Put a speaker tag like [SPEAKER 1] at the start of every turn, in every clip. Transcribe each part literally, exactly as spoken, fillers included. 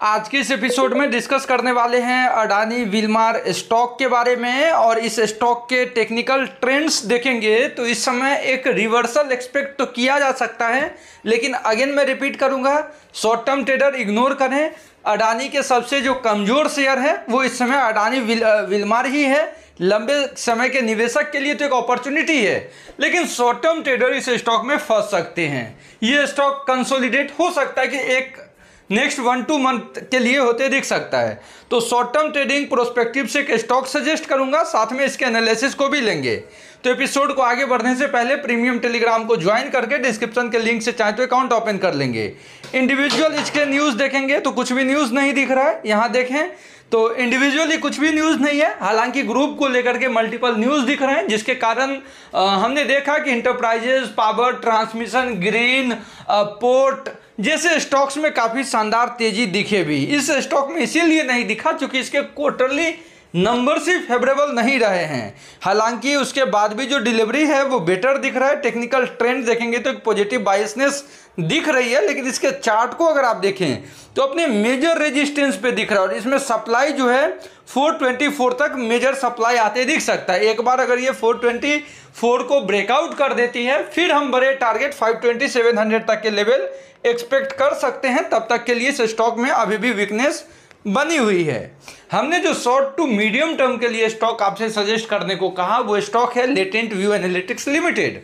[SPEAKER 1] आज के इस एपिसोड में डिस्कस करने वाले हैं अडानी विलमार स्टॉक के बारे में और इस स्टॉक के टेक्निकल ट्रेंड्स देखेंगे तो इस समय एक रिवर्सल एक्सपेक्ट तो किया जा सकता है, लेकिन अगेन मैं रिपीट करूंगा, शॉर्ट टर्म ट्रेडर इग्नोर करें। अडानी के सबसे जो कमज़ोर शेयर है वो इस समय अडानी विल, विलमार ही है। लंबे समय के निवेशक के लिए तो एक अपॉर्चुनिटी है, लेकिन शॉर्ट टर्म ट्रेडर इस स्टॉक में फंस सकते हैं। ये स्टॉक कंसोलिडेट हो सकता है कि एक नेक्स्ट वन टू मंथ के लिए होते दिख सकता है। तो शॉर्ट टर्म ट्रेडिंग प्रोस्पेक्टिव से एक स्टॉक सजेस्ट करूंगा, साथ में इसके एनालिसिस को भी लेंगे। तो एपिसोड को आगे बढ़ने से पहले प्रीमियम टेलीग्राम को ज्वाइन करके डिस्क्रिप्शन के लिंक से चाहे तो अकाउंट ओपन कर लेंगे। इंडिविजुअल इसके न्यूज़ देखेंगे तो कुछ भी न्यूज़ नहीं दिख रहा है। यहाँ देखें तो इंडिविजुअली कुछ भी न्यूज़ नहीं है, हालांकि ग्रुप को लेकर के मल्टीपल न्यूज़ दिख रहे हैं, जिसके कारण आ, हमने देखा कि इंटरप्राइजेज, पावर ट्रांसमिशन, ग्रीन, आ, पोर्ट जैसे स्टॉक्स में काफ़ी शानदार तेजी दिखे भी। इस स्टॉक में इसीलिए नहीं दिखा क्योंकि इसके क्वार्टरली नंबर्स ही फेवरेबल नहीं रहे हैं। हालांकि उसके बाद भी जो डिलीवरी है वो बेटर दिख रहा है। टेक्निकल ट्रेंड देखेंगे तो एक पॉजिटिव बायसनेस दिख रही है, लेकिन इसके चार्ट को अगर आप देखें तो अपने मेजर रेजिस्टेंस पे दिख रहा है और इसमें सप्लाई जो है चार सौ चौबीस तक मेजर सप्लाई आते दिख सकता है। एक बार अगर ये चार सौ चौबीस को ब्रेकआउट कर देती है फिर हम बड़े टारगेट पाँच सौ बीस सात सौ तक के लेवल एक्सपेक्ट कर सकते हैं। तब तक के लिए इस स्टॉक में अभी भी वीकनेस बनी हुई है। हमने जो शॉर्ट टू मीडियम टर्म के लिए स्टॉक आपसे सजेस्ट करने को कहा वो स्टॉक है latent view analytics limited.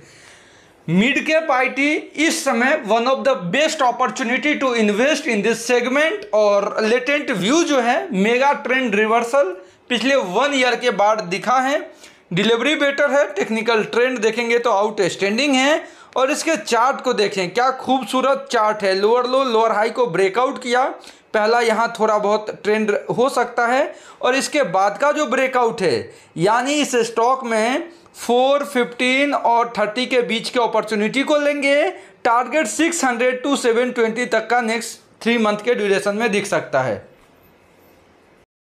[SPEAKER 1] Mid cap IT इस समय one of the best opportunity to invest in this segment. और लेटेंट व्यू जो है मेगा ट्रेंड रिवर्सल पिछले वन ईयर के बाद दिखा है। डिलीवरी बेटर है, टेक्निकल ट्रेंड देखेंगे तो आउटस्टैंडिंग है और इसके चार्ट को देखें, क्या खूबसूरत चार्ट है। लोअर लो लोअर हाई को ब्रेकआउट किया, पहला यहाँ थोड़ा बहुत ट्रेंड हो सकता है और इसके बाद का जो ब्रेकआउट है, यानी इस स्टॉक में चार, पंद्रह और तीस के बीच के अपॉर्चुनिटी को लेंगे। टारगेट छह सौ टू सात सौ बीस तक का नेक्स्ट थ्री मंथ के ड्यूरेशन में दिख सकता है।